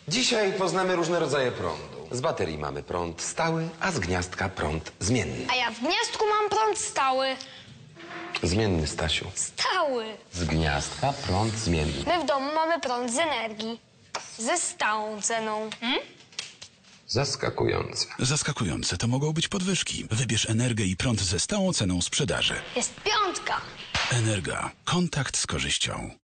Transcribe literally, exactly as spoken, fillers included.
Dzisiaj poznamy różne rodzaje prądu. Z baterii mamy prąd stały, a z gniazdka prąd zmienny. A ja w gniazdku mam prąd stały. Zmienny, Stasiu. Stały. Z gniazdka prąd zmienny. My w domu mamy prąd z energii. Ze stałą ceną. Hmm? Zaskakujące. Zaskakujące to mogą być podwyżki. Wybierz Energę i prąd ze stałą ceną sprzedaży. Jest piątka. Energa. Kontakt z korzyścią.